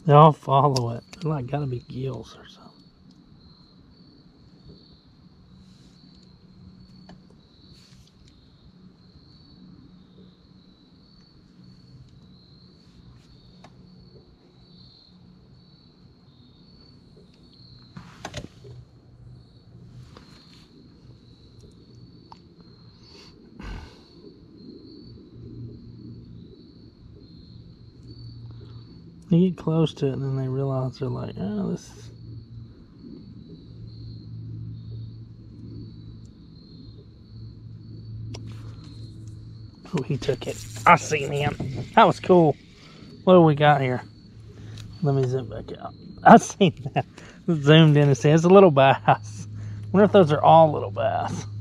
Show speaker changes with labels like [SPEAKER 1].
[SPEAKER 1] Y'all follow it. They're like gotta be gills or something. They get close to it and then they realize they're like, oh, this is... Oh, he took it. I seen him. That was cool. What do we got here? Let me zoom back out. I seen that. Zoomed in and see it's a little bass. I wonder if those are all little bass.